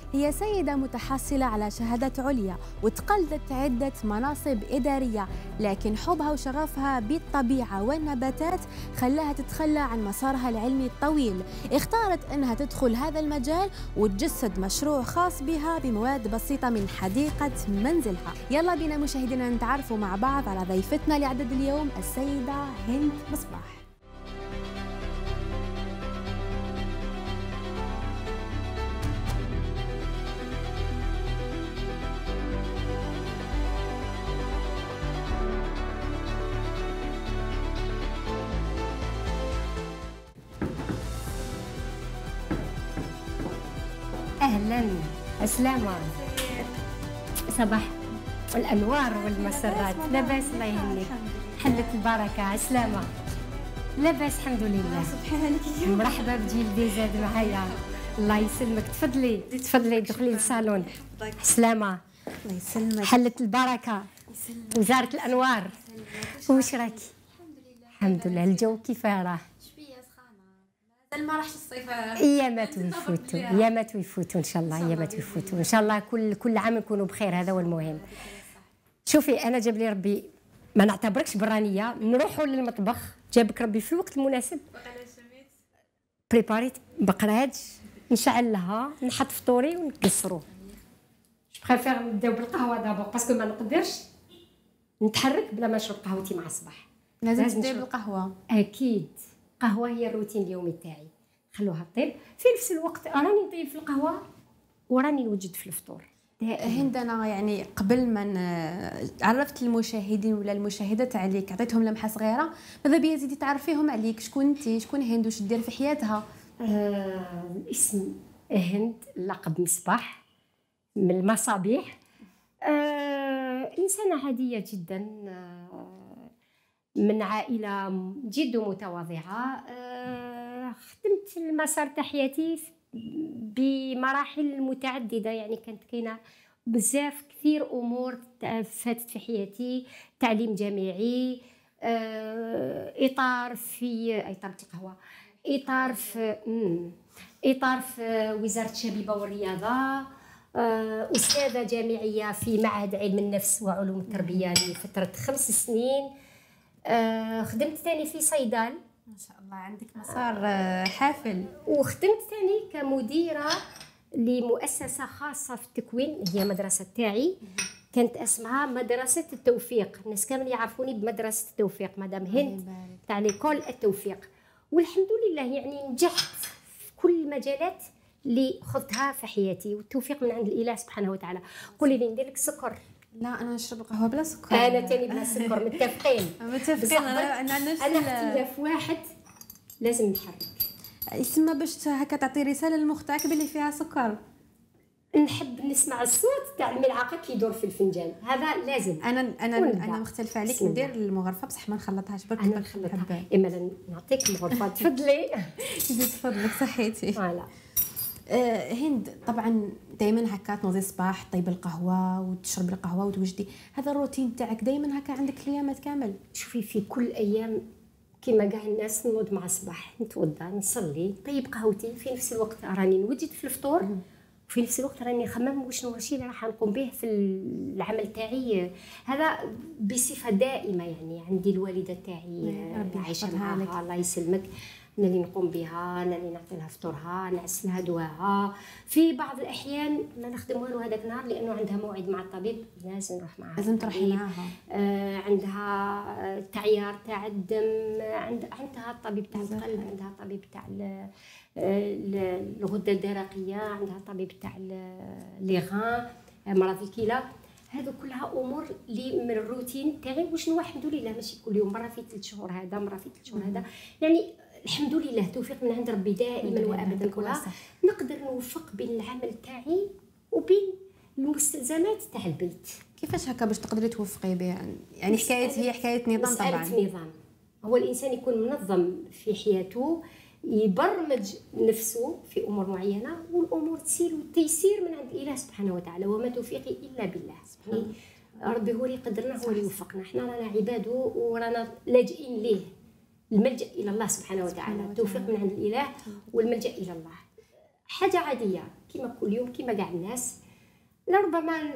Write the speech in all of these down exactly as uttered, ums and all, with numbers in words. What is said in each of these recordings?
هي سيدة متحصلة على شهادات عليا وتقلدت عدة مناصب إدارية، لكن حبها وشغفها بالطبيعة والنباتات خلاها تتخلى عن مسارها العلمي الطويل. اختارت أنها تدخل هذا المجال وتجسد مشروع خاص بها بمواد بسيطة من حديقة منزلها. يلا بينا مشاهدينا نتعرفوا مع بعض على ضيفتنا لعدد اليوم السيدة هند مصباح. أهلا، السلامة، صباح الأنوار والمسرات. لاباس الله يهنيك، حلت البركة، عسلامة. لاباس الحمد لله. صبحي عليك. مرحبا بجلدي زاد معايا. الله يسلمك، تفضلي تفضلي دخلي للصالون. سلامة، الله يسلمك. حلت البركة، وزارة الأنوار. واش راكي؟ الحمد لله. الجو كيف راه؟ ما راحش الصيف. ايامات ويفوتوا، ايامات ويفوتوا ان شاء الله، ايامات ويفوتوا ان شاء الله. كل كل عام نكونوا بخير، هذا هو المهم. شوفي انا جاب لي ربي، ما نعتبركش برانيه، نروحوا للمطبخ، جابك ربي في الوقت المناسب. بريباريت بقراج، نشعل لها، نحط فطوري ونكسرو. جو بريفير نبداو بالقهوه دابا باسكو ما نقدرش نتحرك بلا ما نشرب قهوتي مع الصباح. لازم تبداي بالقهوه. اكيد، قهوه هي الروتين اليومي تاعي، خلوها طيب. في نفس الوقت راني نطيب في القهوه وراني نوجد في الفطور. هند انا يعني قبل ما عرفت المشاهدين ولا المشاهدات عليك، عطيتهم لمحه صغيره، ماذا بيا زيدي تعرفيهم عليك، شكون انت، شكون هند، واش دير في حياتها؟ آه، الاسم هند، اللقب مصباح، من المصابيح. آه، انسانه عاديه جدا، آه من عائلة جد متواضعة. أه خدمت المسار تاع حياتي بمراحل متعددة، يعني كانت كاينة بزاف كثير أمور فاتت في حياتي. تعليم جامعي، أه إطار في إطار القهوة، إطار في إطار في وزارة الشبيبة والرياضة، أه أستاذة جامعية في معهد علم النفس وعلوم التربية لفترة خمس سنين. آه خدمت ثاني في صيدال. ما شاء الله عندك مسار آه حافل. وخدمت ثاني كمديرة لمؤسسة خاصة في التكوين، هي مدرسة تاعي، كانت اسمها مدرسة التوفيق. الناس كامل يعرفوني بمدرسة التوفيق، مدام هند تاع ليكول التوفيق. والحمد لله يعني نجحت في كل المجالات اللي خذتها في حياتي، والتوفيق من عند الإله سبحانه وتعالى. قولي لي ندير لك سكر؟ لا انا نشرب القهوه بلا سكر. انا تاني بلا سكر. متفقين متفقين. انا انا نفس انا اختلاف واحد لازم نتحرك. يسمى باش هكا تعطي رساله للمخ تاعك باللي فيها سكر. نحب نسمع الصوت تاع الملعقه كيدور في الفنجان، هذا لازم. انا انا ونبدأ. انا مختلفه عليك، ندير المغرفه بصح ما نخلطهاش برك. انا نخلطها. اما نعطيك المغرفه تفضلي. زيد تفضلك صحيتي. فوالا. آه هند، طبعا دائما هكا تنوضي الصباح طيب القهوه وتشرب القهوه وتوجدي، هذا الروتين تاعك دائما هكا عندك الايامات كامل؟ شوفي في كل ايام كما كاع الناس نوض مع الصباح، نتوضا، نصلي، طيب قهوتي، في نفس الوقت راني نوجد في الفطور، وفي نفس الوقت راني نخمم وشنو الشيء اللي راح نقوم به في العمل تاعي. هذا بصفه دائمه، يعني عندي الوالده تاعي عايشه معاها الله يسلمك، انا اللي نقوم بها، انا اللي نعطي لها فطورها، نعس لها دواها. في بعض الاحيان ما نخدم والو هذاك النهار لانه عندها موعد مع الطبيب، لازم نروح معاها، لازم تروحي معاها. آه عندها تعيار تاع الدم، عند عندها الطبيب تاع القلب، عندها الطبيب تاع الغده الدرقيه، عندها الطبيب تاع لي غان، مرض الكلى. هذو كلها امور اللي من الروتين تاعي. وشنو الحمد لله ماشي كل يوم، مره في ثلاث شهور هذا، مره في ثلاث شهور هذا، يعني الحمد لله توفيق من عند ربي دائما وابدا. كلها نقدر نوفق بين العمل تاعي وبين المستلزمات تاع البيت. كيفاش هكا باش تقدري توفقي بها؟ يعني حكايه هي حكايه نظام. طبعا نظام، هو الانسان يكون منظم في حياته، يبرمج نفسه في امور معينه، والامور تسير والتيسير من عند الاله سبحانه وتعالى. وما توفيقي الا بالله سبحانه. ربي هو اللي يقدرنا، هو اللي يوفقنا. احنا رانا عباده ورانا لاجئين ليه. الملجأ الى الله سبحانه وتعالى، التوفيق من عند الاله والملجأ الى الله. حاجه عاديه كيما كل يوم كيما كاع الناس. لربما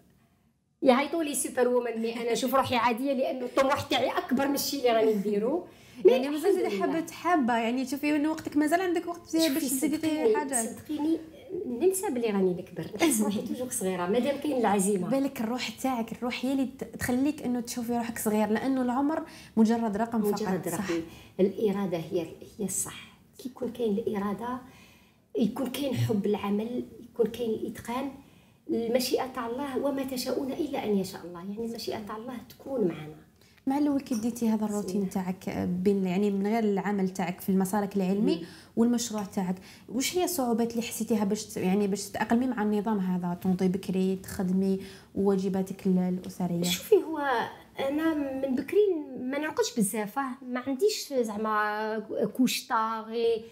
يعيطوا لي سوبر وومن، مي انا نشوف روحي عاديه لانه الطموح تاعي اكبر من الشيء اللي راني نديرو. يعني مازال حابه حابه يعني تشوفي انه وقتك مازال عندك وقت باش تزيدي حاجات. صدقيني ننسى بلي راني نكبر، نحس روحي توجور صغيره مادام كاين العزيمه. بالك الروح تاعك، الروح هي اللي تخليك انه تشوفي روحك صغير، لانه العمر مجرد رقم فقط. مجرد رقم. الاراده هي هي الصح. كي يكون كاين الاراده يكون كاين حب العمل، يكون كاين الاتقان، المشيئه تاع الله وما تشاءون الا ان يشاء الله. يعني المشيئه تاع الله تكون معنا. مع الاول كي بديتي هذا الروتين تاعك بين يعني من غير العمل تاعك في المسالك العلمي مم. والمشروع تاعك، واش هي الصعوبات اللي حسيتيها باش يعني باش تتاقلمي مع النظام هذا، تنوضي بكري تخدمي وواجباتك الاسريه؟ شوفي، هو انا من بكري ما نرقدش بزاف، ما عنديش زعما كوش طار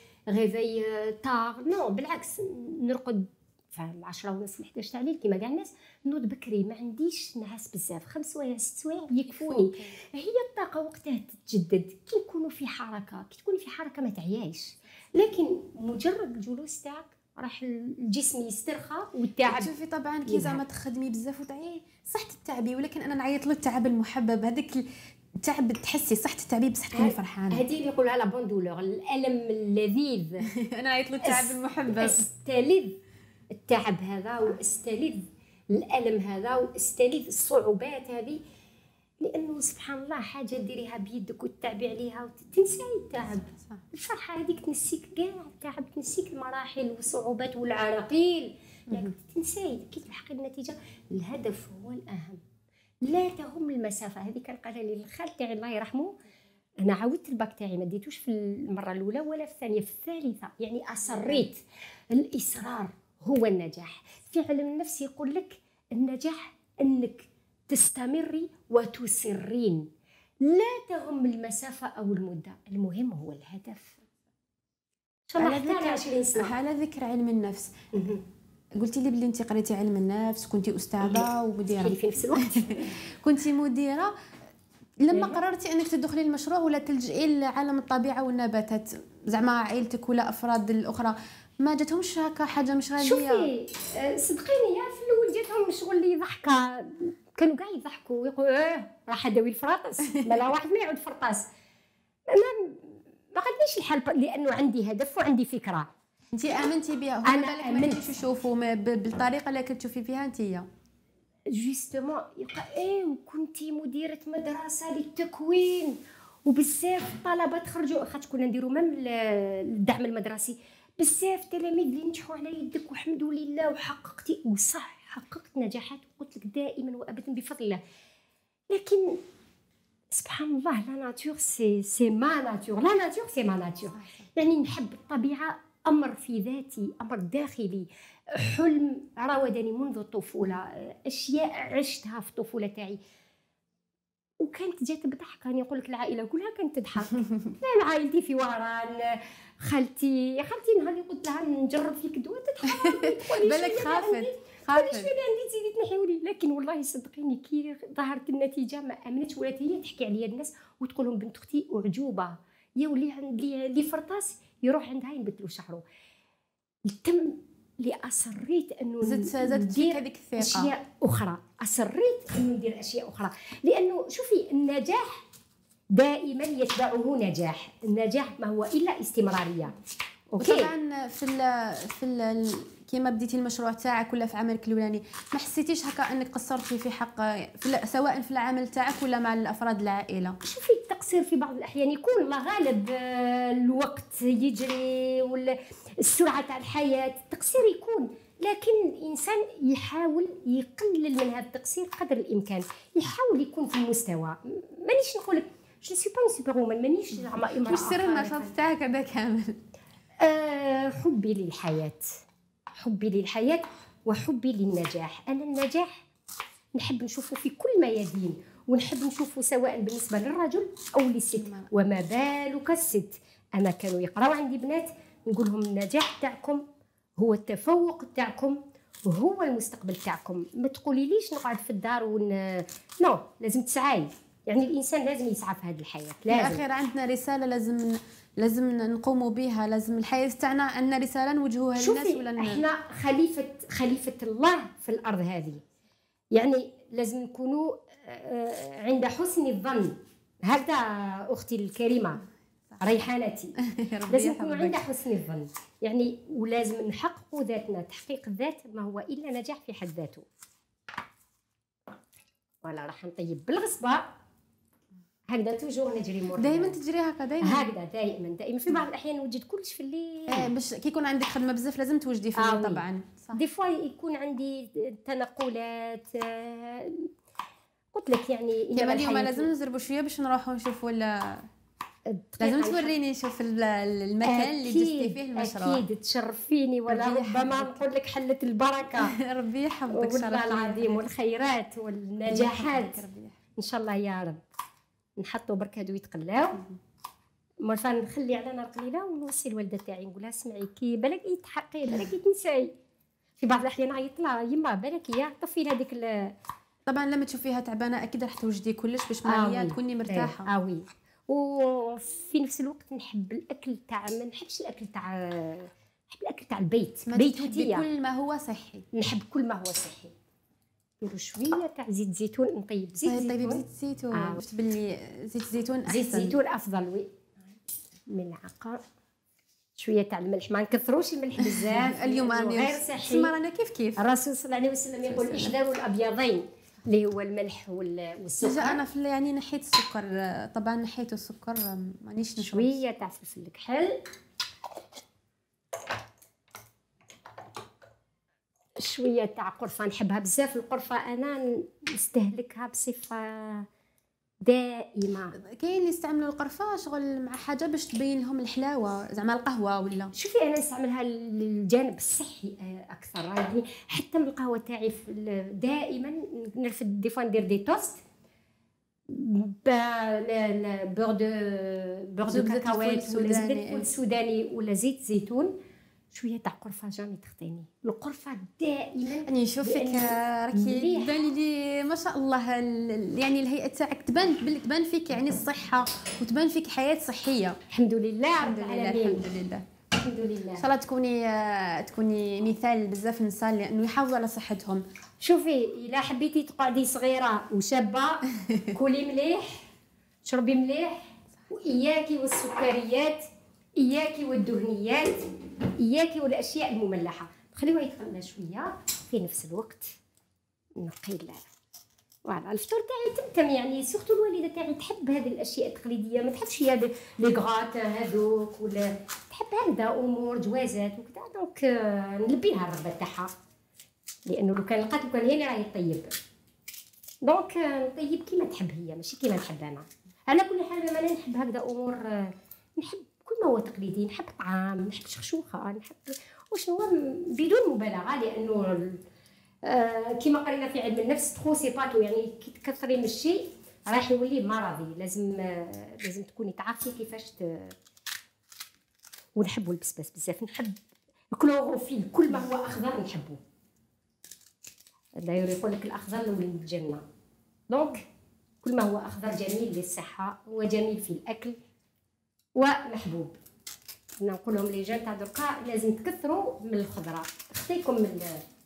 غيفي طار، نو بالعكس نرقد في العشرة ونص الحداش تاع الليل كيما كاع الناس. نوض بكري، ما عنديش نعاس بزاف، خمس سوايع ست سوايع يكفوني. هي الطاقه وقتها تتجدد كي نكونوا في حركه. كي تكوني في حركه ما تعيايش، لكن مجرد الجلوس تاعك راح الجسم يسترخى والتعب. شوفي طبعا كي زعما تخدمي بزاف وتعيي صح تتعبي، ولكن انا نعيط له التعب المحبب، هذاك التعب تحسي صح تتعبي بصح تكوني فرحانه. هذه اللي يقولها لا بون دولور، الالم اللذيذ. انا نعيط له التعب المحبب، استلذ التعب هذا واستلذ الالم هذا واستلذ الصعوبات هذه، لانه سبحان الله حاجه ديريها بيدك وتتعبي عليها وتنساي التعب. الفرحه هذيك تنسيك كاع التعب، تنسيك المراحل والصعوبات والعراقيل، يعني تنساي كي تلحقي النتيجه. الهدف هو الاهم، لا تهم المسافه. هذه كان قالها لي الخال تاعي الله يرحمه. انا عاودت الباك تاعي، ما ديتوش في المره الاولى ولا في الثانيه، في الثالثه. يعني اصريت. الاصرار هو النجاح. في علم النفس يقول لك النجاح انك تستمري وتسرين، لا تهم المسافه او المده، المهم هو الهدف. على ذكر على ذكر علم النفس، قلتي لي بلي انت قريتي علم النفس، كنتي استاذه ومديره في نفس الوقت. كنتي مديره. لما قررتي انك تدخلي المشروع ولا تلجئي لعالم الطبيعه والنباتات، زعما عائلتك ولا افراد الاخرى ما جاتهمش هكا حاجه مش غاليه؟ شوفي صدقيني، يا في الاول جاتهم شغل لي ضحكه، كانوا كاع يضحكوا ويقولوا اه راح داوي الفراطس، لا واحد ما يعود فرطاس. انا ما غاديش الحال لانه عندي هدف وعندي فكره. انت امنتي بها، هما بالك ما كانوش يشوفوا بالطريقه اللي كتشوفي فيها انتيا جوستومون. يبقى ايه وكنتي مديره مدرسه للتكوين وبزاف الطلبه تخرجوا، خاطر كنا نديروا ميم الدعم المدرسي، بزاف تلاميذ اللي نجحوا على يدك والحمد لله وحققتي. وصح حققت نجاحات وقلت لك دائما وابدا بفضل الله. لكن سبحان الله لا ناتور سي سي ما ناتور، لا ناتور سي ما ناتور. يعني نحب الطبيعه، امر في ذاتي، امر داخلي، حلم راودني منذ الطفوله، اشياء عشتها في الطفوله تاعي وكانت جات بضحك. راني نقول لك العائله كلها كانت تضحك. انا عائلتي في وهران، خالتي خالتي نهار اللي قلت لها نجرب فيك دواء تضحك. بالك خافت خافت شويه عندي تزيدي تنحيولي. لكن والله صدقيني كي ظهرت النتيجه ما امنتش، ولات هي تحكي عليا الناس وتقول لهم بنت اختي اعجوبه، يا ولي عندي لي فرطاس يروح عندها ينبت له شعره. تم اللي اصريت انه زدت زدت فيك هذيك الثقه. اشياء اخرى اصريت انه ندير اشياء اخرى، لانه شوفي النجاح دائما يتبعه نجاح. النجاح ما هو الا استمراريه. اوكي. طبعا في ال في ال كيما بديتي المشروع تاعك ولا في عملك الاولاني، ما حسيتيش هكا انك قصرتي في حق في سواء في العمل تاعك ولا مع الافراد العائله؟ شوفي التقصير في بعض الاحيان يكون، الله غالب الوقت يجري ولا السرعه تاع الحياه، التقصير يكون. لكن الانسان يحاول يقلل من هذا التقصير قدر الامكان، يحاول يكون في المستوى. مانيش نقول لك جو سي با اون سوبر وومن، مانيش زعما امراه. واش سر النشاط تاعك هذا كامل؟ أه حبي للحياه، حبي للحياه وحبي للنجاح. انا النجاح نحب نشوفه في كل ميادين، ونحب نشوفه سواء بالنسبه للرجل او للست، وما بالك الست. انا كانوا يقراوا عندي بنات نقول لهم النجاح تاعكم هو التفوق تاعكم وهو المستقبل تاعكم. ما تقوليليش نقعد في الدار ون نو، لازم تسعاي. يعني الانسان لازم يسعى في هذه الحياه. لازم. الاخير عندنا رساله لازم لازم نقوموا بها، لازم الحياه تاعنا عندنا رساله نوجهوها للناس شوفي ولا ن... احنا خليفه خليفه الله في الارض هذه، يعني لازم نكونوا آه، عند حسن الظن. هكذا اختي الكريمه ريحانتي. لازم نكونوا عند حسن الظن يعني، ولازم نحققوا ذاتنا. تحقيق الذات ما هو الا نجاح في حد ذاته. ولا راح نطيب بالغصبه هكذا توجور نجري مور دائما تجري هكا دائما هكذا دائما دائما. في بعض الاحيان نوجد كلش في الليل آه باش كي يكون عندك خدمه بزاف لازم توجدي في الليل. آه طبعا صح. دي فوا يكون عندي تنقلات آه قلت لك يعني كما اليوم لازم نزربوا شويه باش نروحوا نشوفوا ولا لازم توريني نشوف المكان اللي جستي فيه المشروع. اكيد تشرفيني، ولا ربما نقول لك حلت البركه. ربي يحفظك والله العظيم، والخيرات والنجاحات ان شاء الله يا رب. نحطوا برك هادو يتقلاو، مرة نخلي على نار قليله ونوصي الوالده تاعي نقولها اسمعي كي بالك يتحقي بالك تنساي. في بعض الاحيان عيط لها يما بالك يا طفي هذيك ال... طبعا لما تشوفيها تعبانه اكيد راح توجدي كلش باش ما هي تكوني مرتاحه. اه وي. وفي نفس الوقت نحب الاكل تاع، ما نحبش الاكل تاع، نحب الاكل تاع البيت بيتوتيه، كل ما هو صحي. نحب كل ما هو صحي. نديرو شويه تاع زيت زيتون، نطيب زيت زيتون. طيب زيت زيتون آه. شفت باللي زيت الزيتون احسن. زيت الزيتون افضل. وي ملعقه شويه تاع الملح، ما نكثروش الملح بزاف. اليوم غير صحي. رانا كيف كيف الرسول صلى الله عليه وسلم يقول احذروا الابيضين اللي هو الملح والسكر. انا في يعني نحيت السكر طبعا، نحيت السكر مانيش نشرب. شويه تاع فلفل الكحل، شويه تاع قرفه، نحبها بزاف القرفه، انا نستهلكها بصفه دائمه. كاين اللي يستعملوا القرفه شغل مع حاجه باش تبين لهم الحلاوه، زعما القهوه ولا. شوفي انا نستعملها للجانب الصحي اكثر يعني. حتى من القهوه تاعي دائما نرفد دي فوا ندير دي توست بور دو بور دو كاكاوات ولا زبده الفول السوداني ولا زيت زيتون، شويه تاع قرفه جامي تخطيني. القرفه دائما يعني نشوفك راكي تبان لي ما شاء الله، يعني الهيئه تاعك تبان باللي تبان فيك يعني الصحه، وتبان فيك حياه صحيه. الحمد لله رب العالمين. الحمد لله الحمد لله. ان شاء الله تكوني تكوني مثال بزاف النساء لانه يحافظوا على صحتهم. شوفي الا حبيتي تقعدي صغيره وشابه كلي مليح، شربي مليح، واياكي والسكريات، اياكي والدهنيات، اياكي والاشياء المملحه. خليوها يتقلى شويه، في نفس الوقت نقي فوالا الفطور تاعي تمتم يعني. سورتو الوالده تاعي تحب هذه الاشياء التقليديه، ما تحبش هذا لي غرات هذوك، ولا تحب هكذا امور جوازات وكذا. دونك نلبي لها الرغبه تاعها، لانه لو كان لقات لو كان هي اللي راهي طيب، دونك نطيب كيما تحب هي ماشي كيما نحب انا. على كل حال انا نحب هكذا امور، نحب كل ما هو تقليدي، نحب طعام، نحب شخشوخه، نحب وشنو بدون مبالغه، لانه آه كما قرينا في علم النفس تخو سيباتو، يعني كي تكثري من الشيء راح يولي مرضي. لازم آه لازم تكوني تعرفي كيفاش ت... ونحبوا البسباس بزاف، نحب الكلوروفيل، كل ما هو اخضر نحبه. داير يقول لك الاخضر من الجنه، دونك كل ما هو اخضر جميل للصحه، هو جميل في الاكل ومحبوب. نقول لهم لي جان تاع دركا لازم تكثروا من الخضره. اختيكم من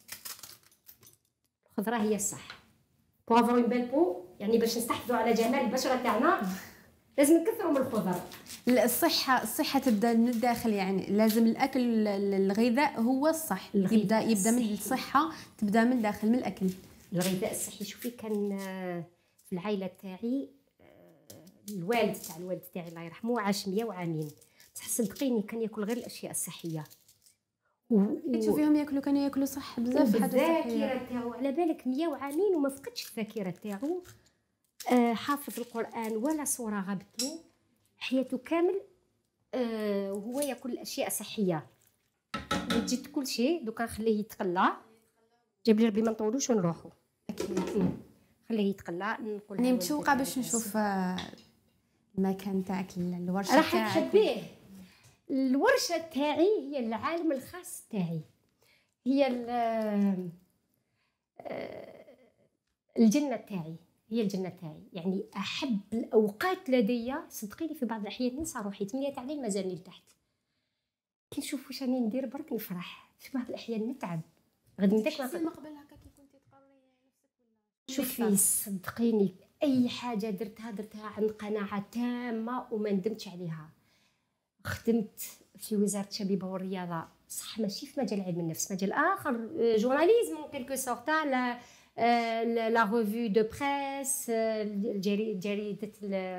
الخضره هي الصح. بو افوار اون بيل بو، يعني باش نستحفظوا على جمال البشره تاعنا لازم نكثروا من الخضر. الصحه الصحه تبدا من الداخل، يعني لازم الاكل الغذاء هو الصح. يبدا يبدا من الصحه، تبدا من الداخل من الاكل. الغذاء الصحي. شوفي كان في العائله تاعي الوالد تاع الوالد تاعي الله يرحمه عاش مية وعامين، بصح صدقيني كان ياكل غير الاشياء الصحيه. و... تشوفيهم ياكلوا كانوا ياكلوا صح بزاف حاجه صحيه. الذاكره تاعو على بالك مية وعامين وما فقدش الذاكره تاعو. آه حافظ القران ولا صوره غابتلو حياته كامل. آه وهو ياكل الاشياء الصحيه. وجدت كل شيء. دوكا نخليه يتقلى، جاب لي ربي ما نطولوش ونروحوا. اكيد خليه يتقلى. نقول انا متشوقه باش نشوف المكان تاعك، الورشه تاعك. راح تحبيه. الورشه تاعي هي العالم الخاص تاعي، هي الجنه تاعي. هي الجنه تاعي. يعني احب الاوقات لدي، صدقيني في بعض الاحيان ننسى روحي ثمانية تاع الليل مازالني لتحت، كي نشوف واش راني ندير برك نفرح. في بعض الاحيان نتعب غد من داك ما قبل هكا كي كنتي تقري نفسك ولا شوفي صدقيني اي حاجه درتها درتها عن قناعه تامه وما ندمتش عليها. خدمت في وزاره الشبيبه والرياضه، صح ماشي في مجال علم النفس، مجال اخر، جورناليزم كيلكو سورت، لا لا ريفو دو بريس، جريده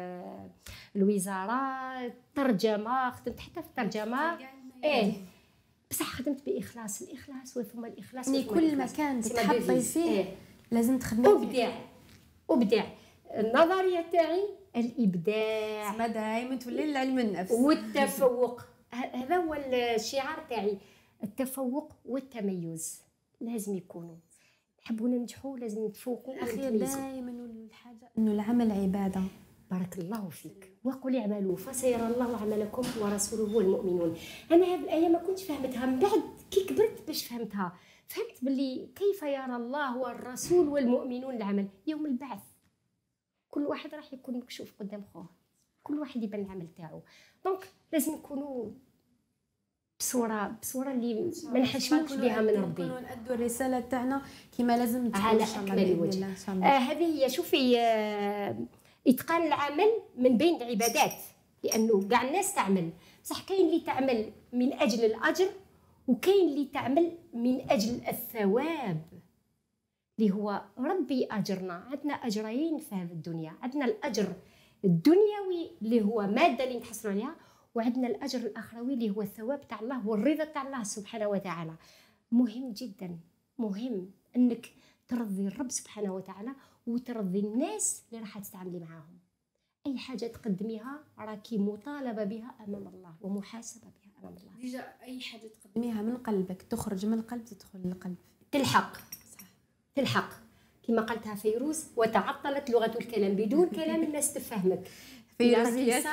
الوزاره، ترجمه، خدمت حتى في الترجمه. ايه بصح خدمت باخلاص، الاخلاص وثم الاخلاص. يعني كل مكان تحطي فيه إيه؟ لازم تخدمي ابدع ابدع. النظريه تاعي الابداع، ما دائما تولي لعلم النفس والتفوق. هذا هو الشعار تاعي، التفوق والتميز لازم يكونوا. نحبوا ننجحوا لازم نتفوقوا. اخي دائما الحاجه انه العمل عباده. بارك الله فيك. وقل اعملوا فسيرى الله عملكم ورسوله والمؤمنون. انا هذه الايه ما كنتش فهمتها، من بعد كي كبرت باش فهمتها، فهمت باللي كيف يرى الله والرسول والمؤمنون العمل يوم البعث. كل واحد راح يكون مكشوف قدام خوه، كل واحد يبان العمل تاعو. دونك لازم نكونوا بصوره بصوره اللي ما نحشموش بها من ربي، نكونوا نادوا الرساله تاعنا كما لازم على اكمل وجه. آه هذه هي. شوفي آه اتقان العمل من بين العبادات، لانه كاع الناس تعمل، صح كاين اللي تعمل من اجل الاجر وكاين اللي تعمل من اجل الثواب اللي هو ربي اجرنا. عندنا اجرين في هذه الدنيا، عندنا الاجر الدنيوي اللي هو ماده اللي نحصلوا عليها، وعندنا الاجر الاخروي اللي هو الثواب تاع الله والرضا تاع الله سبحانه وتعالى. مهم جدا، مهم انك ترضي الرب سبحانه وتعالى وترضي الناس اللي راح تتعاملي معاهم. اي حاجه تقدميها راكي مطالبه بها امام الله ومحاسبه بها امام الله. ديجا اي حاجه تقدميها من قلبك تخرج من القلب تدخل للقلب، تلحق صح. تلحق كما قالتها فيروز، وتعطلت لغه الكلام، بدون كلام الناس تفهمك. فيروز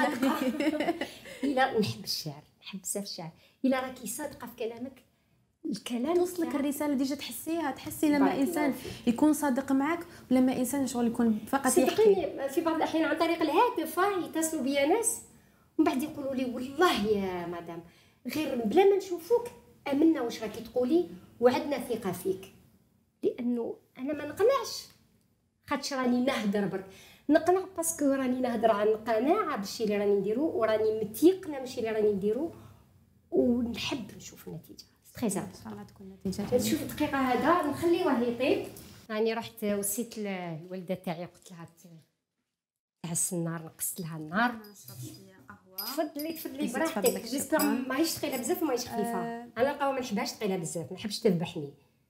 إلا نحب الشعر، نحب بزاف الشعر. إلا راكي صادقه في كلامك الكلام توصلك الرساله ديجا تحسيها. تحسي لما انسان يكون صادق معك ولما انسان شغل يكون فقط يحكي. في بعض الاحيان عن طريق الهاتف يتصلوا بيا ناس ومن بعد يقولوا لي والله يا مدام غير بلا ما نشوفوك امنا واش راكي تقولي وعندنا ثقه فيك. لانه انا ما نقنعش خاطش راني نهدر برك، نقنع باسكو راني نهدر عن قناعه بالشي اللي راني نديرو وراني متيقنه بالشي اللي راني نديرو ونحب نشوف النتيجه. تري ان شاء الله تكون نتيجه. شوف الدقيقه هذا نخليوه يطيب. راني رحت وصيت للوالده تاعي قلت لها تعس النار، نقصت لها النار. نشرب شويه قهوه. تفضلي تفضلي براحتك. جيسبر ماهيش ثقيله بزاف وماهيش خفيفه. أه انا القهوه ما نحبهاش ثقيله بزاف، ما نحبش تذبحني.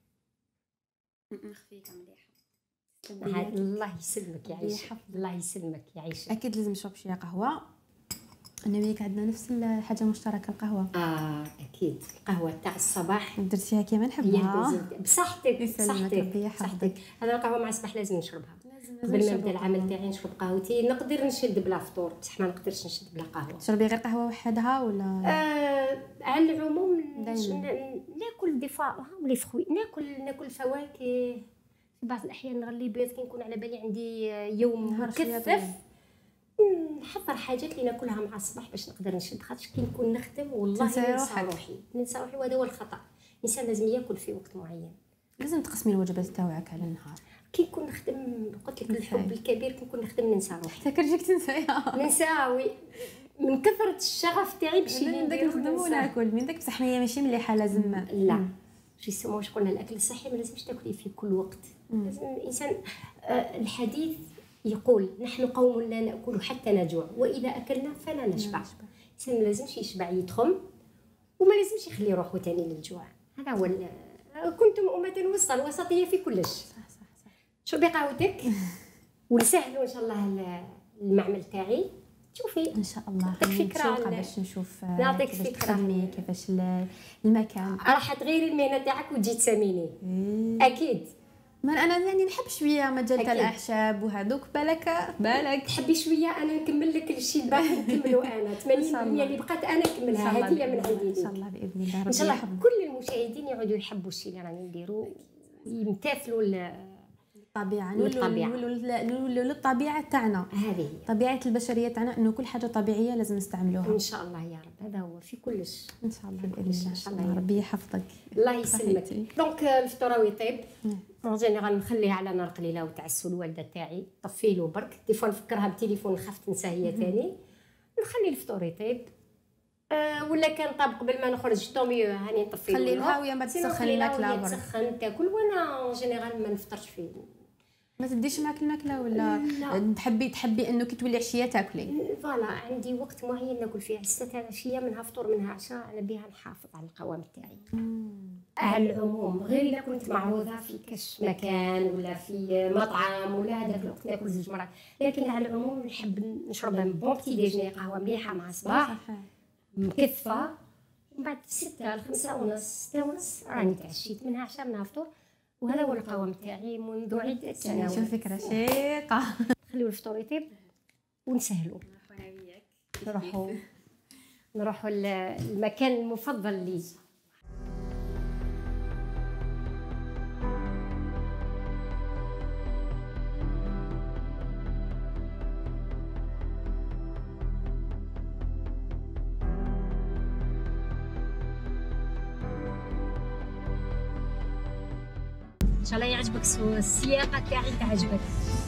خفيفه مليحه. الله يسلمك يعيشك، الله يسلمك يعيشك. اكيد لازم نشرب شويه قهوه. انا وياك عندنا نفس الحاجه مشتركه، القهوه. اه اكيد القهوه تاع الصباح درتيها كيما نحبها بصحتك بصحتك بصحتك. هذا القهوه مع الصباح لازم نشربها. قبل ما نبدا العمل تاعي نشرب قهوتي. نقدر نشد بلا فطور بصح ما نقدرش نشد بلا قهوه. تشربي غير قهوه وحدها ولا؟ آه على العموم ناكل دي فوا لي فروي، ناكل ناكل فواكه. في بعض الاحيان نغلي بيض كي نكون على بالي عندي يوم مكثف، نحضر حاجات اللي ناكلها مع الصباح باش نقدر نشد. خاطش كي نكون نخدم والله ننسى روحي ننسى روحي وهذا هو الخطا. الانسان لازم ياكل في وقت معين، لازم تقسمي الوجبات تاعك على النهار. كي نكون نخدم قلت لك الحب الكبير كي نكون نخدم ننسى روحي. حتى كرجيك تنسايها ننساوي من كثره الشغف تاعي باش ندير نخدم وناكل من داك. بصح هي ماشي مليحه. لازم لا شي سمو واش قلنا الاكل الصحي ما لازمش تاكلي في كل وقت. لازم الانسان آه الحديث يقول نحن قوم لا ناكل حتى نجوع واذا اكلنا فلا نشبع. الانسان ما لازمش يشبع يتخم وما لازمش يخلي روحه ثاني للجوع. هذا هو كنتم امه وسطا، الوسطيه في كلش. صح صح صح. شربي قهوتك ونسهلوا ان شاء الله المعمل تاعي. شوفي ان شاء الله نعطيك فكره باش نشوف نعطيك فكره كيفاش المكان. راح تغيري المهنه تاعك وتجي تساميني. اكيد. ما انا يعني نحب شويه مجال تاع الاعشاب وهذوك. بالك بالك تحبي شويه انا نكمل لك الشيء الباقي نكملو انا ثمانين بالمئة اللي بقات انا نكملها. هذه من عندي ان شاء الله باذن الله. ان شاء الله كل المشاهدين يعودوا يحبوا الشيء اللي راني نديرو، يمتثلوا الطبيعه للطبيعة. نولوا للطبيعه تاعنا، هذه هي طبيعه البشريه تاعنا، انه كل حاجه طبيعيه لازم نستعملوها ان شاء الله يا رب. هذا هو في كلش ان شاء الله باذن كلش الله. إن شاء الله. ربي يحفظك. الله يسلمك. صحيتي. دونك الفطوره ويطيب اون جينيرال نخليها على نار قليله وتعسو الوالده تاعي، طفي له برك، دي فوا نفكرها بالتليفون نخاف تنسى هي ثاني، نخلي الفطور يطيب. أه ولا كان طاب قبل ما نخرج طومي هاني نطفي له خلي الهاويه ما تسخن الماكله برك، تسخن تاكل. وانا اون جينيرال ما نفطرش فيه. ما تديش معك الماكله ولا لا. تحبي تحبي انه كي تولي عشيه تاكلي؟ فوالا عندي وقت معين ناكل فيه، ستة تاع العشيه منها فطور منها عشاء، انا بها نحافظ على القوام تاعي. على العموم غير اذا كنت معروضه في كاش مكان ولا في مطعم ولا هذاك الوقت ناكل زوج مرات، لكن على العموم نحب نشرب بون بتي ديجني، قهوه مليحه مع الصباح مكثفه، ومن بعد ستة الخمسة ونص ستة ونص راني تعشيت، منها عشاء منها فطور. وهذا هو القوام تاعي منذ عدة سنوات. شوف فكره شيقه. نخليو الفطور يطيب ونسهلوا. نروحوا نروحوا المكان المفضل لي. ان شاء الله يعجبك السياقه تاعي تعجبك.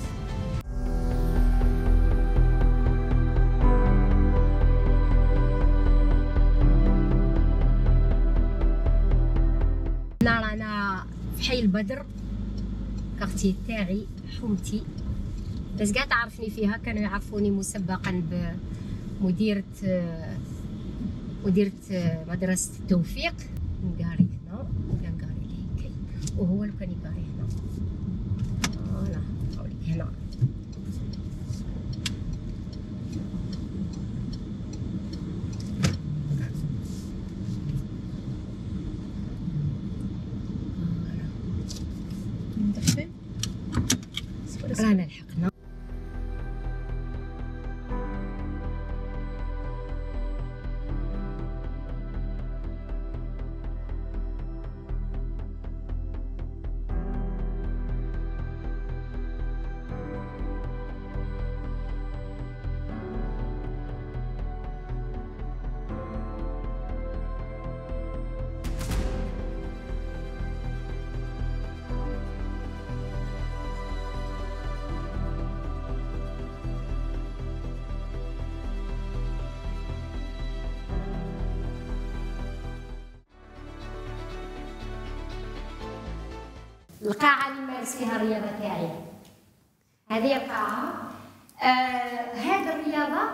هنا رانا في حي البدر، كارتي تاعي حومتي، بس كاع تعرفني فيها، كانوا يعرفوني مسبقا بمديرة مديرة مدرسة التوفيق. نقاري هنا ولا نقاري لهيك، وهو لو كان يقاري هنا. فوالا نوريك هنا. رانا لحقنا. القاعة اللي نمارس فيها الرياضة تاعي، هذه القاعة. آه هذه الرياضة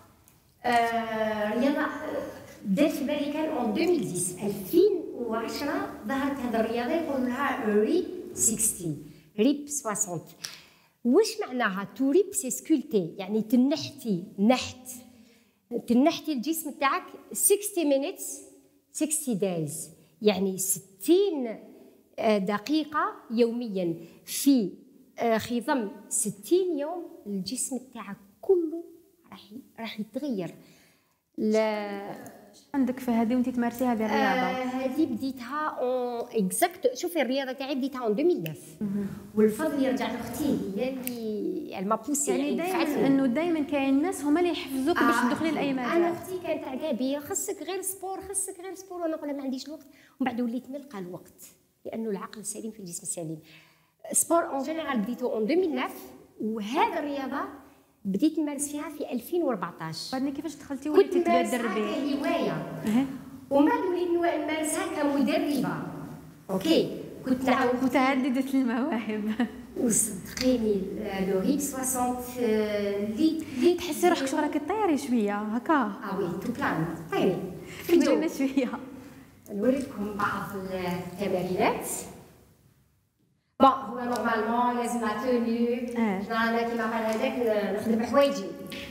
آه رياضة بدات في بالي كان اون ألفين وعشرة ظهرت هذه الرياضة يقولوا لها ريب ستين ريب ستين. واش معناها تو ريب؟ سي سكولتي، يعني تنحتي نحت تنحتي الجسم تاعك ستين مينيتس ستين دايز، يعني ستين دقيقة يوميا في خضم ستين يوم الجسم تاعك كله راح راح يتغير. لا عندك في هذه وانت تمارسي هذه الرياضه؟ هذه آه بديتها اون اكزاكت. شوفي الرياضه تاعي بديتها اون ألفين وتسعة، والفضل يرجع لاختي هي اللي ما بوسي. يعني دائما انه دائما كاين ناس هما اللي يحفزوك باش آه تدخلي لاي مجال. انا اختي كانت تعقى بيا خصك غير سبور خصك غير سبور، وانا نقول ما عنديش الوقت. ومن بعد وليت نلقى الوقت، لانه العقل السليم في الجسم السليم. سبور اون جينيرال بديتو اون ألفين وتسعة، وهذا الرياضه بديت نمارس فيها في ألفين وأربعطاش. بعدني كيفاش دخلتي وليتي تدربي؟ كنت هوايه ومن بعد وليت نمارسها كمدربه. اوكي كنت نعاود متعدده المواهب. وصدقيني لو ريب ستين لي لي تحسي روحك شغلك طيري شويه هكا. اه وي تو بلان طيري خلينا شويه نوريكم بعض التمارينات. بون هو نورمالمون لازم توني، انا كيما قال هذاك نخدم حوايجي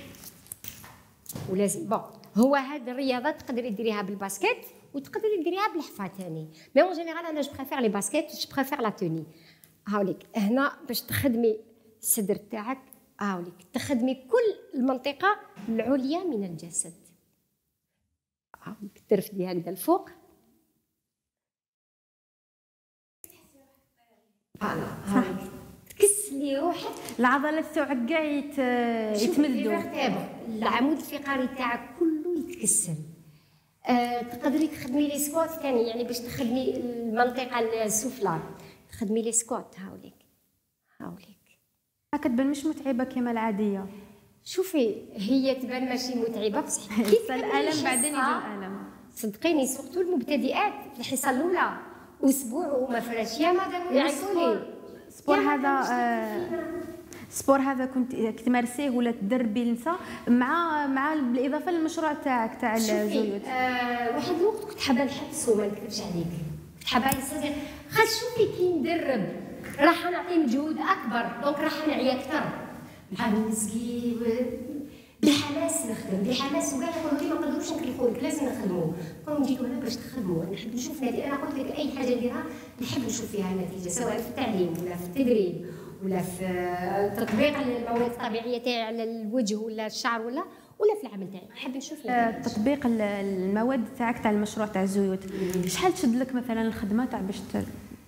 ولازم. بون هو هاد الرياضه تقدري ديريها بالباسكيت وتقدري ديريها بالحفا ثاني، مي اون جينيرال انا جو بريفير لي باسكيت، جو بريفير لا توني. هاوليك هنا باش تخدمي الصدر تاعك، هاوليك تخدمي كل المنطقه العليا من الجسد. هاوليك ترفدي هكذا الفوق. فوالا هاوليك تكسي تسلي روحك. العضلات تاعك كاع يتمدوا، العمود الفقري تاعك كله يتكسل. أه تقدري تخدمي لي سكوات ثاني، يعني باش تخدمي المنطقه السفلى تخدمي لي سكوات. هاوليك هاوليك هكا تبان مش متعبه كما العاديه. شوفي هي تبان ماشي متعبه بصح كيف الالم بعدين يجي الالم. صدقيني سورتو المبتدئات في الحصه الاولى اسبوع وما فراش يا ما داروا يعيطوا سبور هذا آه سبور هذا كنت تمارسيه ولا تدربي النساء مع مع بالاضافه للمشروع تاعك تاع الزيوت؟ آه واحد الوقت كنت حابه نحبسو ما نكذبش عليك، كنت حابه نستاذن خاص شوفي كي ندرب راح نعطي مجهود اكبر دونك راح نعيا اكثر مع المسكي بحماس نخدم بحماس وكاع يقولوا لي ما نقدروش نكلفوا لك لازم نخدموا. قوم نجيو هنا باش تخدموا، نحب نشوف نتيجه. انا قلت لك اي حاجه نديرها نحب نشوف فيها النتيجه سواء في التعليم ولا في التدريب ولا في تطبيق المواد الطبيعيه تاعي على الوجه ولا الشعر ولا ولا في العمل تاعي نحب نشوف نتيجة. تطبيق المواد تاعك تاع المشروع تاع الزيوت شحال تشد لك مثلا الخدمه تاع باش تر...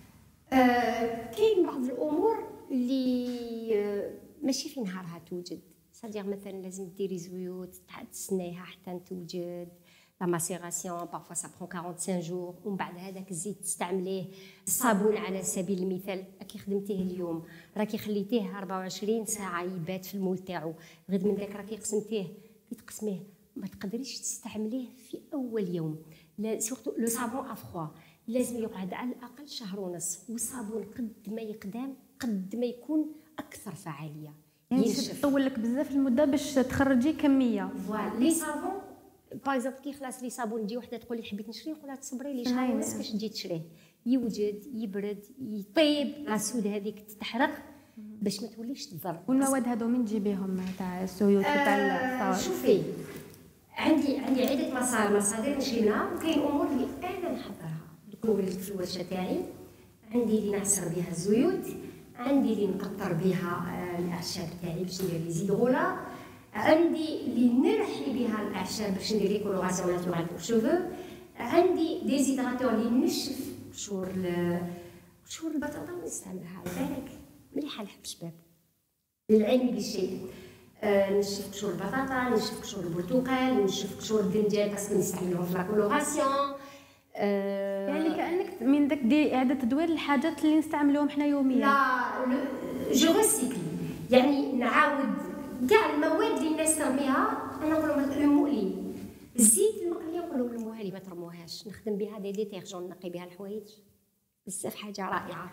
آه كاين بعض الامور اللي آه ماشي في نهارها توجد، صديق مثلا لازم ديري زيوت تسنيها حتى توجد لا ماسيغاسيون بارفوا سا برون خمسة وأربعين جور ومن بعد هذاك الزيت تستعمليه. الصابون على سبيل المثال كي خدمتيه اليوم راكي خليتيه أربعة وعشرين ساعه يبات في المول تاعو، غير من داك راكي قسمتيه كي تقسميه ما تقدريش تستعمليه في اول يوم. لا سورتو لو صابون افخوا لازم يقعد على الاقل شهر ونص، والصابون قد ما يقدم قد ما يكون اكثر فعاليه. يعني تطول لك بزاف المده باش تخرجي كميه. فوالا لي صابون باغ اكزومبل كي خلاص لي صابون تجي وحده تقول لي حبيت نشري نقول لها تصبري لي شهر ونص باش تجي تشريه، يوجد يبرد يطيب لاسود هذيك تتحرق باش ما توليش تضر. والمواد هذو من تجيبيهم تاع الزيوت تاع الصور؟ شوفي عندي عندي عده مصادر مصادر نشري منها، وكاين امور اللي انا نحضرها. نقول لك في الورشه تاعي عندي اللي نعصر بها الزيوت، عندي اللي نقطر بها الاعشاب تاعي باش ندير لي زيدغولا، عندي اللي نرحي بها الاعشاب باش ندير لي كولوراسيون ناتورال بور شوفو، عندي ديزيدراتور اللي نشف قشور قشور البطاطا ونستعملها على بالك مليحه لحب الشباب للعلم بالشيء. آه نشف قشور البطاطا، نشف قشور البرتقال، نشف قشور الدنجال باسكو نستعملهم في لا كولوراسيون. آه يعني كانك من داك دي اعاده تدوير الحاجات اللي نستعملوهم حنا يوميا. لا جو ريسيكل، يعني نعاود كاع المواد اللي الناس ترميها انا نقول لهم رمولي. الزيت المقلي نقول لهم رموها لي ما ترموهاش، نخدم بها دي ديتيرجون نقي بها الحوايج بزاف حاجه رائعه.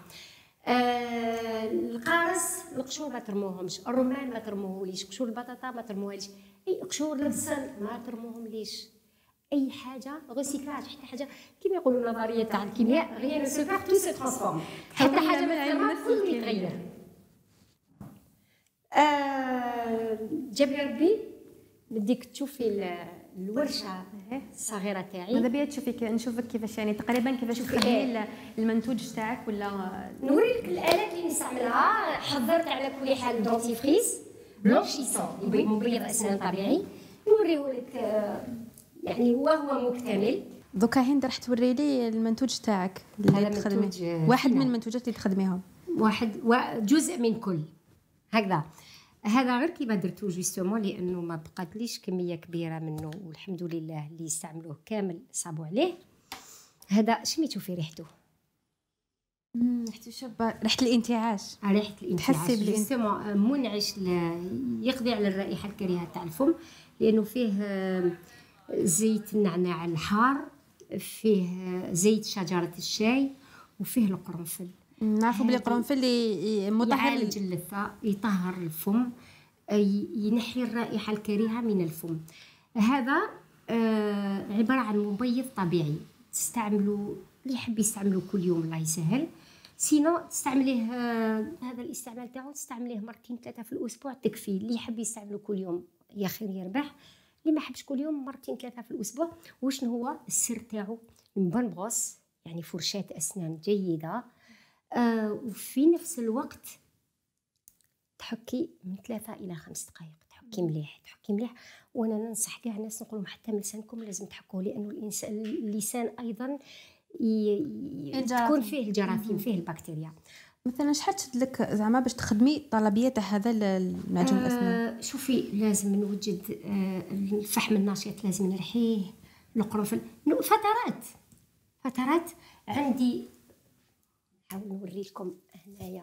آه القارص القشور ما ترموهمش، الرمان ما ترموهوليش، قشور البطاطا ما ترموهاليش، اي قشور البصل ما ترموهم ليش. اي حاجه ريسيكلاج حتى حاجه كيما يقولوا النظريه تاع الكيمياء غير سو بار تو سو ترانسفورم، حتى حاجه من علم النفس يتغير. آه جابي ربي بديك تشوفي الورشه الصغيره تاعي. ماذا بيا تشوفي نشوفك كيفاش يعني تقريبا كيفاش تخدمي المنتوج تاعك ولا نوريك الالات اللي نستعملها. حضرت على كل حال دونتيفريس بلونشيسون مبيض اسنان طبيعي، نوريهولك يعني هو هو مكتمل. دوكا هند راح توري لي المنتوج تاعك اللي تخدميه، واحد من المنتوجات اللي تخدميهم، واحد جزء من كل هكذا. هذا غير كيما درتو جوستومون لانه ما بقاتليش كميه كبيره منه والحمد لله اللي يستعملوه كامل صابوا عليه. هذا سميتو في ريحته ريحته شابه، ريحه الانتعاش. ريحه الانتعاش تحسي جوستومون منعش يقضي على الرائحه الكريهه تاع الفم، لانه فيه زيت النعناع الحار، فيه زيت شجره الشاي، وفيه القرنفل. نعرفوا بلي القرنفل مطهر يعالج اللثه، يطهر الفم، ينحي الرائحه الكريهه من الفم. هذا عباره عن مبيض طبيعي تستعملوا اللي يحب يستعملوا كل يوم الله يسهل. سينو تستعمليه هذا الاستعمال تاعو تستعمليه مرتين ثلاثه في الاسبوع تكفي. اللي يحب يستعملوا كل يوم يا خير يربح، اللي ما حبش كل يوم مرتين ثلاثه في الاسبوع. وشنو هو السر تاعو؟ من بون بروس يعني فرشاه اسنان جيده، آه وفي نفس الوقت تحكي من ثلاثة إلى خمس دقائق، تحكي مليح تحكي مليح. وأنا ننصح كاع الناس نقول لهم حتى من لسانكم لازم تحكوه، لأنه الإنسان اللسان أيضا ي... تكون فيه الجراثيم فيه البكتيريا. مثلا شحال تشد لك زعما باش تخدمي طلبيه تاع هذا المعجون الاسنان؟ آه شوفي لازم نوجد آه الفحم النشيط، لازم نرحيه، القرنفل فترات فترات عندي. نحاول نوري لكم هنايا.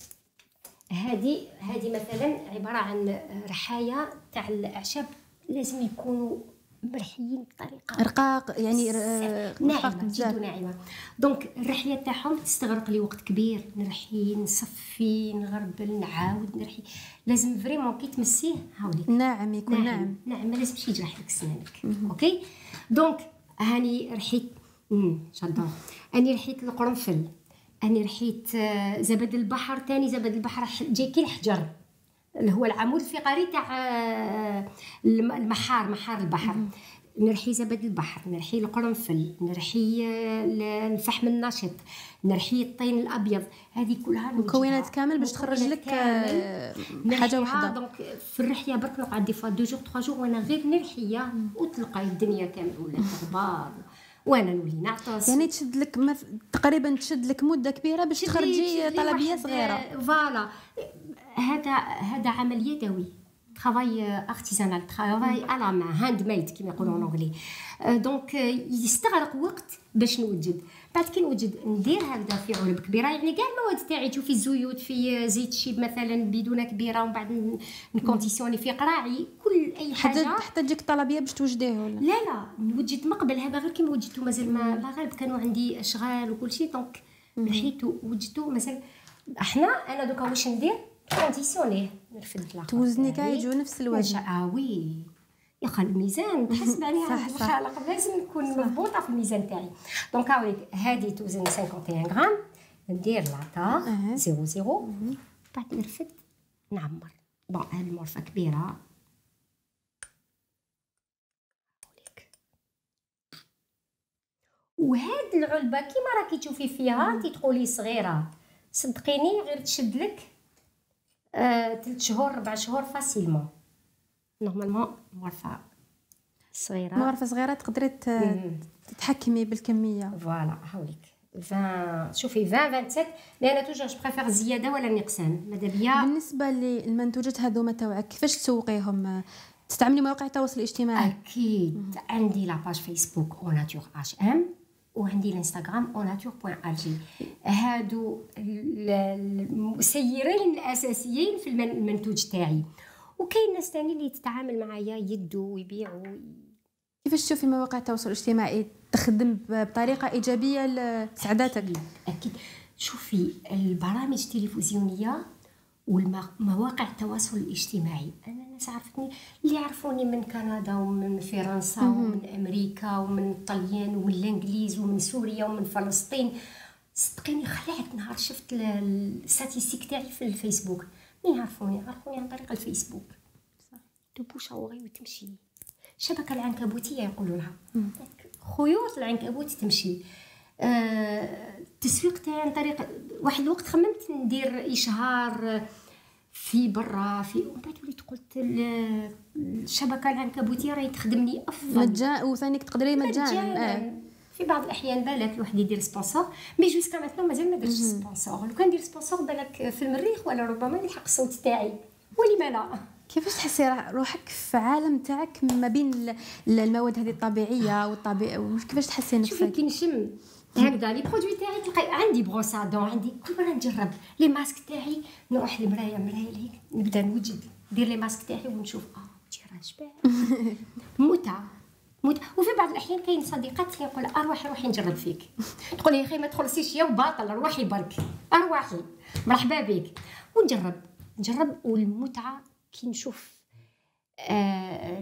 هذه هذه مثلا عباره عن رحايا تاع الاعشاب، لازم يكونوا مرحيين بطريقه رقاق يعني ناعمه جدا ناعمه. دونك الرحيه تاعهم تستغرق لي وقت كبير، نرحي نصفي نغربل نعاود نرحي، لازم فريمون كي تمسيه هاوليك ناعم يكون ناعم ناعم، ما لازمش يجرح لك سنانك. اوكي دونك هاني رحيت جادور، اني رحيت القرنفل، اني رحيت زبد البحر، تاني زبد البحر جاي كي الحجر اللي هو العمود الفقري تاع المحار، محار البحر. نرحي زبد البحر، نرحي القرنفل، نرحي الفحم النشط، نرحي الطين الابيض، هذه كلها مكونات كامل باش تخرج لك حاجه واحده. دونك في الرحيه برك نقعد دي فوا دو جور تخوا جور وانا غير نرحيه، وتلقاي الدنيا كامل ولات غبار وانا نولي نعطس. يعني تشد لك مف... تقريبا تشد لك مده كبيره باش تخرجي طلبيه صغيره. فوالا هذا هذا عمل يدوي، ترافاي ارتيزانال، ترافاي على ما هاند ميد كيما يقولوا اونغلي. دونك يستغرق وقت باش نوجد. بعد كي نوجد ندير هكذا في علب كبيره، يعني كاع المواد تاعي تشوفي الزيوت في زيت الشيب مثلا بدونه كبيره، ومن بعد نكونتيسيوني في قراعي كل اي حاجه حتى تجيك طلبيه باش توجديه ولا لا لا نوجد مقبل هذا، غير كيما وجدتو مازال ما لا غالب كانوا عندي اشغال وكل شيء. دونك لحيتو وجدتو مازال. احنا انا دوكا واش ندير كونديسيونيه، نرفد لا توزني كاع يجوا نفس الوزن. اه وي يا خال الميزان تحسب عليها الخالق، لازم نكون مضبوطه في الميزان تاعي. دونك هاوليك هذه توزن خمسة وخمسين غرام، ندير لاطا صفر صفر، بعد نرفد نعمر. بون هاد المورفه كبيره هاوليك، وهاد العلبه كيما راكي تشوفي فيها انت تقولي صغيره، صدقيني غير تشد لك ثلاث آه، شهور ربع شهور فاسيلمون. نورمالمون مورفه صغيره مورفه صغيره تقدري تتحكمي بالكميه. فوالا هاوليك عشرين شوفي عشرين سبعة وعشرين، لان توجور جو بريفير زياده ولا نقصان ماذا بيا. بالنسبه للمنتوجات هذوما تاعك كيفاش تسوقيهم؟ تستعملي مواقع التواصل الاجتماعي؟ اكيد عندي لاباج فيسبوك او ناتور اش ام، وعندي الانستغرام او ناتور بوين الجي. هادو المسيرين الاساسيين في المنتوج تاعي. وكاين ناس ثاني اللي تتعامل معايا يدو ويبيعوا. كيفاش تشوفي مواقع التواصل الاجتماعي تخدم بطريقه ايجابيه لسعادتك؟ اكيد شوفي البرامج التلفزيونيه والمواقع التواصل الاجتماعي، انا الناس عرفتني اللي يعرفوني من كندا ومن فرنسا ومن امريكا ومن الطليان ومن الانجليز ومن سوريا ومن فلسطين. صدقيني خلعت نهار شفت الستاتيستيك تاعي في الفيسبوك. مين يعرفوني؟ عرفوني عن طريق الفيسبوك. صح تبوشا وغي وتمشي الشبكه العنكبوتيه يقولوا لها، خيوط العنكبوت تمشي. آه، التسويق تاعي عن طريق واحد الوقت خممت ندير اشهار في برا في، ومن بعد وليت قلت الشبكه العنكبوتيه راهي تخدمني افضل مجانا، وثاني تقدري مجانا. آه. في بعض الاحيان بالك الواحد يدير سبونسور، مي جوسكا ماتنو مازال ما درتش سبونسور. لو كان ندير سبونسور بالك في المريخ ولا ربما يلحق الصوت تاعي، ولما لا. كيفاش تحسي روحك في عالم تاعك ما بين المواد هذه الطبيعيه والطبيعه؟ كيفاش تحسي نفسك؟ شوفي كي نشم هكذا لي برودوي تاعي تلقاي عندي بروسادون، عندي كل مره نجرب لي ماسك تاعي، نروح للمرايه مرايه ليك نبدا نوجد ندير لي ماسك تاعي ونشوف اه تيرا شباب متعه متعه. وفي بعض الاحيان كاين صديقات كيقول اروحي روحي نجرب فيك، تقول لي يا اخي ما تخلصيش يا وباطل، روحي برك اروحي مرحبا بك ونجرب نجرب. والمتعه كي نشوف آه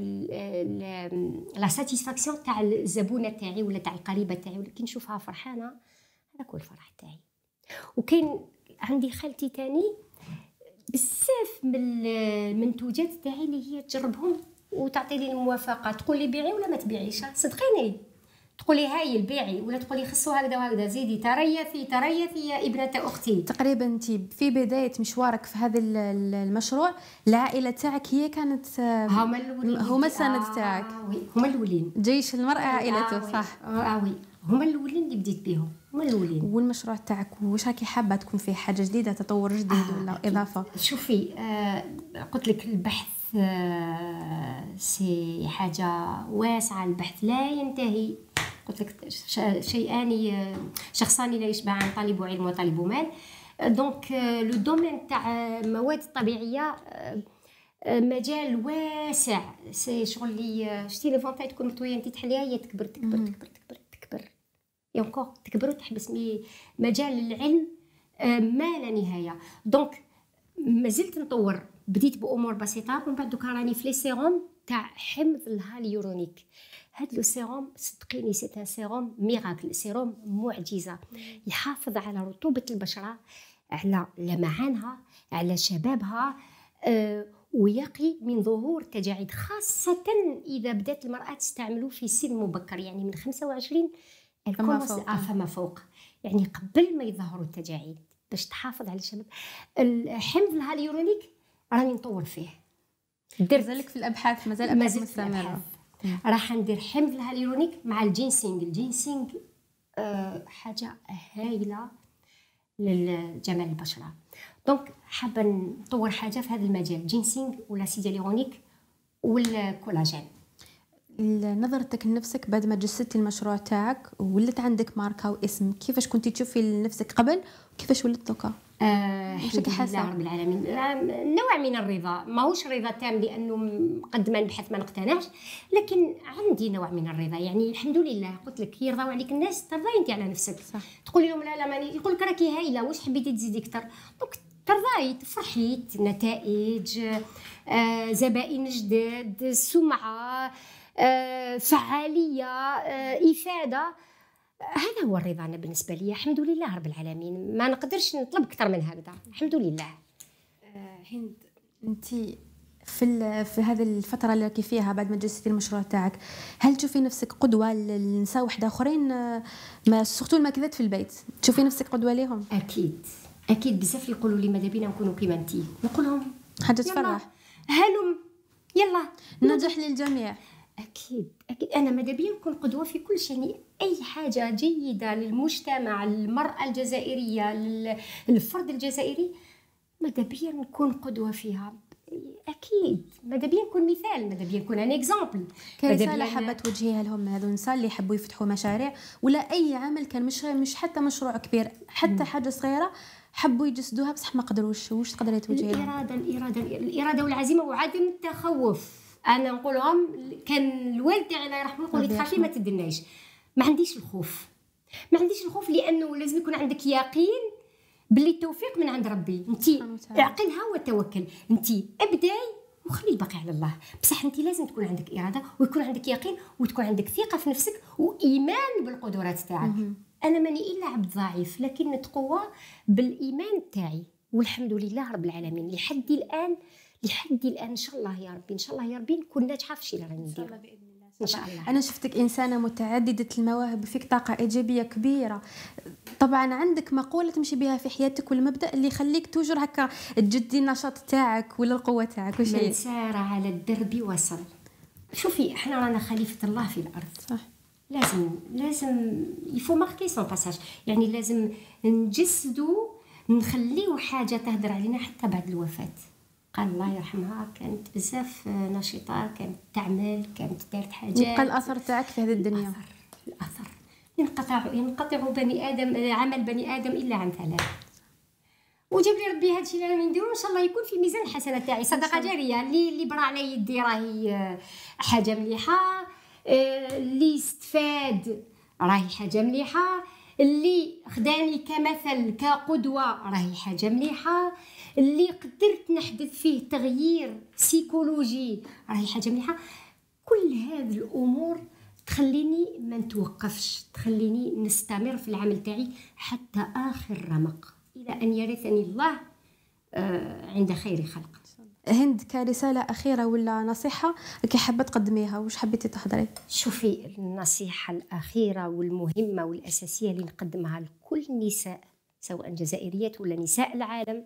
لا ساتيسفاكسيون تاع الزبونه تاعي ولا تاع القريبه تاعي، ولا كي نشوفها فرحانه هذا كل الفرح تاعي. وكاين عندي خالتي تاني بزاف من المنتوجات تاعي اللي هي تجربهم وتعطي لي الموافقه، تقول لي بيعي ولا ما تبيعيش. صدقيني تقولي هاي البيعي ولا تقولي خصو هكذا وهكذا، زيدي تريثي تريثي يا ابنه اختي. تقريبا انت في بدايه مشوارك في هذا المشروع العائله تاعك هي كانت هما الاولين، هما السند تاعك. آه وي هما الاولين. جيش المراه عائلته. آه صح اه وي هما الاولين اللي بديت بهم. هما الاولين. والمشروع تاعك واش راكي حابه تكون فيه حاجه جديده، تطور جديد آه ولا أكيد. اضافه؟ شوفي آه قلت لك البحث آه سي حاجه واسعه، البحث لا ينتهي. قلت لك شيئان شخصان لا يشبعان، طالب علم وطالب مال. دونك لو دومين تاع المواد الطبيعيه مجال واسع. سي شغل اللي شتي لي فونطاي تكون مطويه انت تحليها هي تكبر تكبر تكبر تكبر تكبر يونكور تكبر وتحبس. مي مجال العلم ما لا نهايه. دونك مازلت نطور، بديت بامور بسيطه ومن بعد دوكا راني في لي سيروم تاع حمض الهاليورونيك. هاد لو سيروم صدقيني سي ان سيروم ميراكل، سيروم معجزه يحافظ على رطوبه البشره، على لمعانها، على شبابها، أه ويقي من ظهور تجاعيد، خاصه اذا بدات المراه تستعمله في سن مبكر، يعني من خمسة وعشرين فما فوق. آه فما فوق، يعني قبل ما يظهروا التجاعيد باش تحافظ على الشباب. الحمض الهاليورونيك راني نطور فيه، درت لك في الابحاث، مازال ابحاث مستمره. راح ندير حمض الهاليورونيك مع الجينسينغ. الجينسينغ أه حاجه هايله للجمال البشره. دونك حابه نطور حاجه في هذا المجال، الجينسينغ ولا سيداليرونيك والكولاجين. نظرتك لنفسك بعد ما جسدتي المشروع تاعك ولات عندك ماركه واسم، كيفاش كنتي تشوفي لنفسك قبل وكيفاش ولات دوكا؟ آه الحمد لله رب العالمين. نوع من الرضا، ماهوش رضا تام لانه قد ما نبحث ما نقتنعش، لكن عندي نوع من الرضا. يعني الحمد لله قلت لك يرضاو عليك الناس، ترضاي انت على نفسك. صح. تقولي لهم لا لا ماني، يقول لك راكي هايله واش حبيتي تزيدي اكثر، دونك ترضاي تفرحي. نتائج، آه زبائن جداد، سمعه، آه فعاليه، آه افاده، هذا هو الرضا. أنا بالنسبة لي الحمد لله رب العالمين، ما نقدرش نطلب أكثر من هكذا. الحمد لله. آه هند، أنت في في هذه الفترة اللي راكي فيها بعد ما جسدتي المشروع تاعك، هل تشوفي نفسك قدوة للنساء وحده آخرين، ما سورتو الماكلات في البيت، تشوفي نفسك قدوة لهم؟ أكيد أكيد. بزاف يقولوا لي ماذا بينا نكونوا كيما أنت، نقول لهم حاجة تفرح، هلم يلا نجح للجميع. أكيد أكيد. أنا ماذا بيا نكون قدوة في كل شيء، يعني أي حاجة جيدة للمجتمع، للمرأة الجزائرية، للفرد الجزائري، ماذا بيا نكون قدوة فيها. أكيد ماذا بيا نكون مثال، ماذا بيا نكون أن إكزامبل. كرسالة حابة توجهيها لهم هذو النساء اللي يحبوا يفتحوا مشاريع ولا أي عمل كان، مش مش حتى مشروع كبير، حتى م. حاجة صغيرة حبوا يجسدوها بصح ما قدروش، واش تقدري توجهي لهم؟ الإرادة الإرادة الإرادة والعزيمة وعدم التخوف. انا نقول لهم، كان الوالد تاعي الله يرحمه يقول لي تخافي ما تدنايش. ما عنديش الخوف، ما عنديش الخوف لانه لازم يكون عندك يقين باللي التوفيق من عند ربي. انت اعقلها وتوكل، انت ابداي وخلي الباقي على الله. بصح انت لازم تكون عندك اراده ويكون عندك يقين وتكون عندك ثقه في نفسك وايمان بالقدرات تاعك. انا ماني الا عبد ضعيف، لكن نتقوى بالايمان تاعي والحمد لله رب العالمين. لحد الان لحد الان ان شاء الله يا ربي، ان شاء الله يا ربي نكون ناجحه في الشيء اللي راني ندير ان شاء الله. انا شفتك انسانه متعدده المواهب وفيك طاقه ايجابيه كبيره. طبعا عندك مقوله تمشي بها في حياتك والمبدا اللي يخليك توجر هكا تجدي النشاط تاعك ولا القوه تاعك، وش هي؟ من سار على الدرب وصل. شوفي احنا رانا خليفه الله في الارض. صح. لازم لازم يفو ماركي سون باساج، يعني لازم نجسدوا، نخليو حاجه تهدر علينا حتى بعد الوفاه. قال الله يرحمها كانت بزاف نشيطه، كانت تعمل، كانت دارت حاجات، يبقى الاثر تاعك في هذه الدنيا. الاثر الاثر ينقطع ينقطع بني ادم، عمل بني ادم الا عن ثلاث. وجاب لي ربي هذا الشيء اللي راني نديرو ان شاء الله يكون في ميزان الحسنات تاعي، صدقه جاريه. اللي اللي برا على يدي راهي حاجه مليحه، اللي استفاد راهي حاجه مليحه، اللي خداني كمثل كقدوه راهي حاجه مليحه، اللي قدرت نحدث فيه تغيير سيكولوجي راهي حاجه مليحه. كل هذه الامور تخليني ما نتوقفش، تخليني نستمر في العمل تاعي حتى اخر رمق، الى ان يرثني الله عند خير خلق. هند، كرساله اخيره ولا نصيحه كي حابه تقدميها، واش حبيتي تحضري؟ شوفي، النصيحه الاخيره والمهمه والاساسيه اللي نقدمها لكل النساء سواء جزائريات ولا نساء العالم،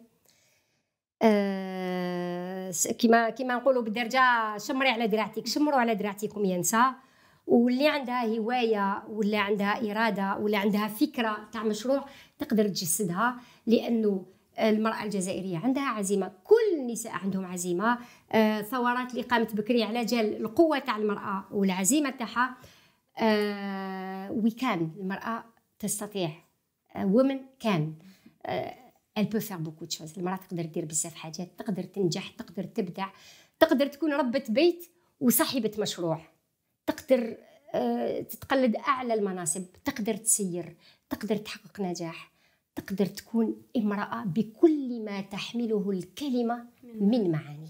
أه كما كما نقولوا بالدرجه، شمري على دراعتك، شمروا على دراعتكم يا نساء، واللي عندها هوايه ولا عندها اراده ولا عندها فكره تاع مشروع تقدر تجسدها، لانه المراه الجزائريه عندها عزيمه، كل النساء عندهم عزيمه. آه ثورات اللي قامت بكري على جال القوه تاع المراه والعزيمه تاعها. آه وكان المراه تستطيع، ومن كان elle peut faire beaucoup de choses. المراه تقدر دير بزاف حاجات، تقدر تنجح، تقدر تبدع، تقدر تكون ربة بيت وصاحبة مشروع، تقدر تتقلد أعلى المناصب، تقدر تسير، تقدر تحقق نجاح، تقدر تكون امرأة بكل ما تحمله الكلمة من معاني.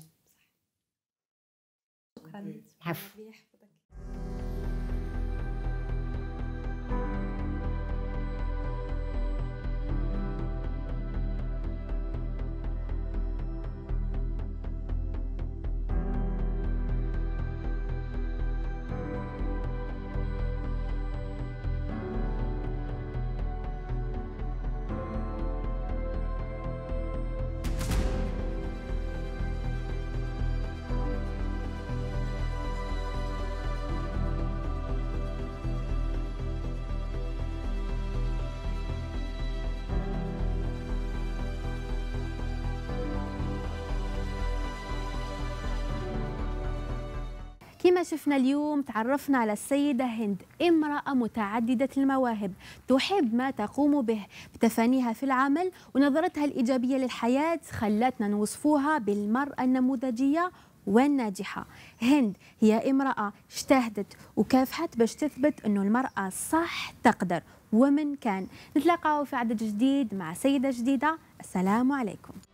شكرا. عفو. كما شفنا اليوم تعرفنا على السيدة هند، امرأة متعددة المواهب تحب ما تقوم به بتفانيها في العمل، ونظرتها الإيجابية للحياة خلتنا نوصفوها بالمرأة النموذجية والناجحة. هند هي امرأة اجتهدت وكافحت باش تثبت أنه المرأة صح تقدر ومن كان. نتلاقاو في عدد جديد مع سيدة جديدة. السلام عليكم.